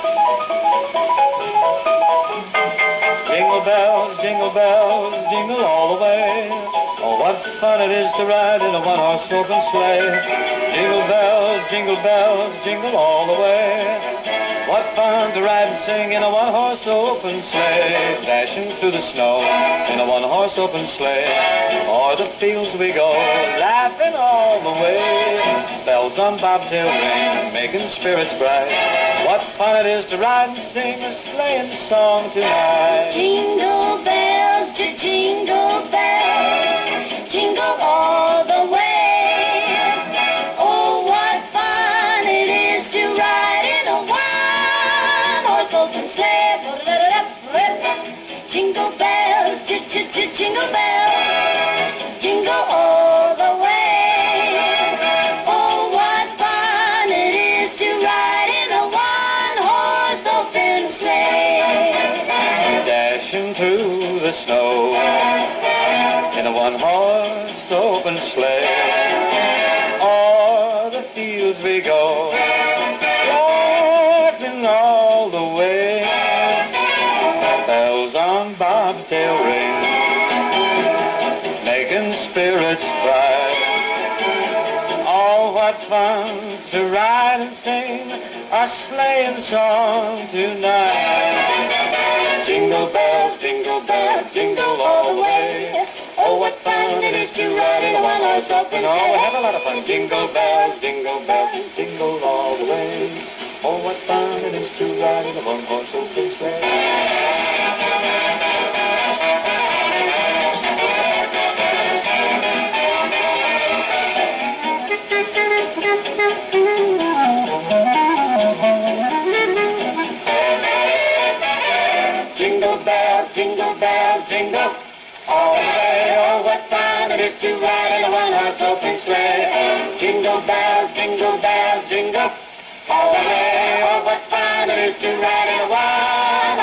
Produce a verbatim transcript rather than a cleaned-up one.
Jingle bells, jingle bells, jingle all the way. Oh, what fun it is to ride in a one-horse open sleigh. Jingle bells, jingle bells, jingle all the way. What fun to ride and sing in a one-horse open sleigh. Dashing through the snow in a one-horse open sleigh. O'er the fields we go, laughing all the way. Bells on bobtail ring, making spirits bright. What fun it is to ride and sing a sleighing song tonight. Jingle bells, jingle bells, jingle all the way. Oh, what fun it is to ride in a one-horse open sleigh. Jingle bells, jingle bells, jingle all the way. Oh, what fun it is to ride in a one-horse open sleigh. Dashing through the snow in a one-horse open sleigh. O'er the fields we go, laughing all the way. Bells on bobtail ring, making spirits bright. Oh, what fun to ride and sing a sleighing song tonight. Jingle bells, jingle bells, jingle all the way. Oh, what fun it is to ride in a one-horse open sleigh. Oh, we have a lot of fun. Jingle bells, jingle bells, jingle all the way. Oh, what fun it is to ride in a one-horse open sleigh. Jingle bells, jingle bells, jingle all the way. Oh, what fun it is to ride in a one-horse open sleigh. Jingle bells, jingle bells, jingle all the way. Oh, what fun it is to ride in a one